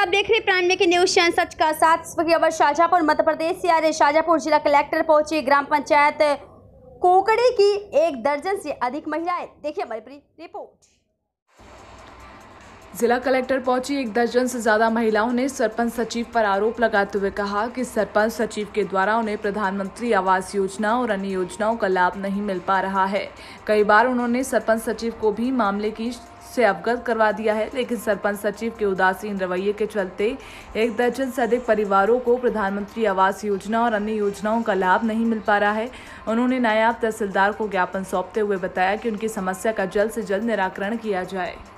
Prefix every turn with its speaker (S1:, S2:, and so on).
S1: आप देख रहे प्राइम के न्यूज चैनल सच का साथ। इस वक्त खबर शाजापुर मध्य प्रदेश से आ रहे। शाजापुर जिला कलेक्टर पहुंची ग्राम पंचायत कोकड़ी की 1 दर्जन से अधिक महिलाएं। देखिए हमारी पूरी रिपोर्ट।
S2: जिला कलेक्टर पहुंची 1 दर्जन से ज्यादा महिलाओं ने सरपंच सचिव पर आरोप लगाते हुए कहा कि सरपंच सचिव के द्वारा उन्हें प्रधानमंत्री आवास योजना और अन्य योजनाओं का लाभ नहीं मिल पा रहा है। कई बार उन्होंने सरपंच सचिव को भी मामले की से अवगत करवा दिया है, लेकिन सरपंच सचिव के उदासीन रवैये के चलते 1 दर्जन से अधिक परिवारों को प्रधानमंत्री आवास योजना और अन्य योजनाओं का लाभ नहीं मिल पा रहा है। उन्होंने नायब तहसीलदार को ज्ञापन सौंपते हुए बताया कि उनकी समस्या का जल्द से जल्द निराकरण किया जाए।